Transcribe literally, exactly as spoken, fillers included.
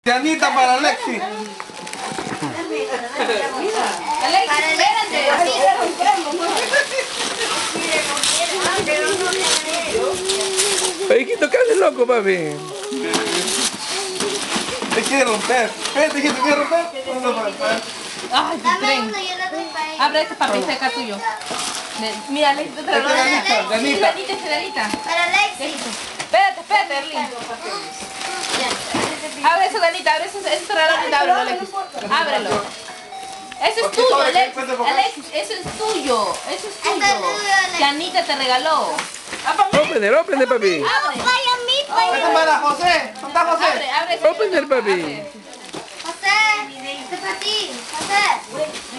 Anita para Alexi. Alexi, espérate. Oye, Hijito, ¿qué haces loco, papi? Te quiere romper. Espérate, hijito, ¿te quiere romper? ¿Cuándo va a romper? Ay, qué tren. Abre este papi, este acá tuyo. Mira, Alexi, te lo Este Ganita, Sí, Ganita. Ganita, este Ganita. Para Alexis. Espérate, espérate, Erlin. Abre eso, Ganita, abre eso, eso te regalo, ábrelo, Alexis. Ábrelo. Eso es tuyo, Alexis. Alexis, eso es tuyo. Eso es tuyo. Que Anita te regaló. Ópene, ópene, papi. Abre. Vaya a mí, vaya. Este para José. ¿Dónde está José? Abre, abre. Ópene, papi. José, este es para ti. José.